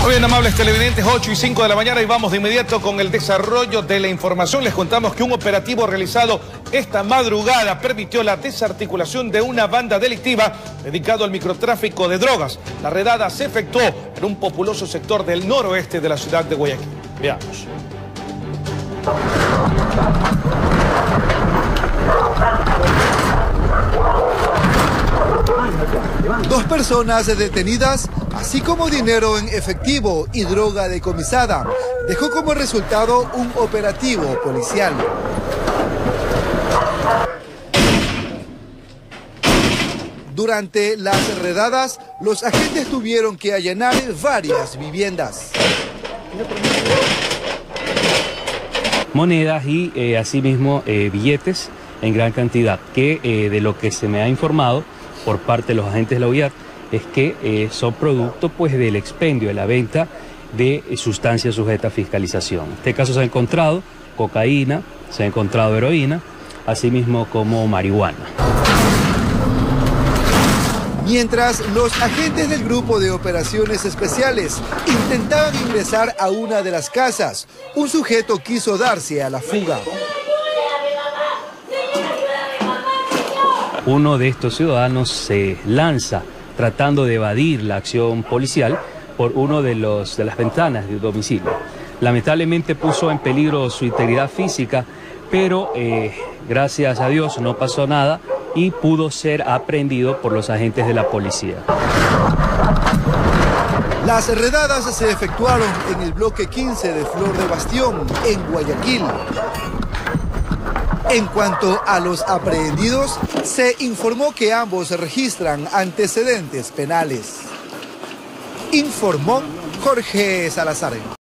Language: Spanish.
Muy bien, amables televidentes, 8:05 de la mañana y vamos de inmediato con el desarrollo de la información. Les contamos que un operativo realizado esta madrugada permitió la desarticulación de una banda delictiva dedicada al microtráfico de drogas. La redada se efectuó en un populoso sector del noroeste de la ciudad de Guayaquil. Veamos. Dos personas detenidas, así como dinero en efectivo y droga decomisada, dejó como resultado un operativo policial. Durante las redadas, los agentes tuvieron que allanar varias viviendas. Monedas y asimismo billetes en gran cantidad, que de lo que se me ha informado por parte de los agentes de la UIAT es que son producto pues del expendio, de la venta de sustancias sujetas a fiscalización. En este caso se ha encontrado cocaína, se ha encontrado heroína, asimismo como marihuana. Mientras los agentes del Grupo de Operaciones Especiales intentaban ingresar a una de las casas, un sujeto quiso darse a la fuga. Uno de estos ciudadanos se lanza tratando de evadir la acción policial por uno de las ventanas del domicilio. Lamentablemente puso en peligro su integridad física, pero gracias a Dios no pasó nada y pudo ser aprehendido por los agentes de la policía. Las redadas se efectuaron en el bloque 15 de Flor de Bastión, en Guayaquil. En cuanto a los aprehendidos, se informó que ambos registran antecedentes penales. Informó Jorge Salazar.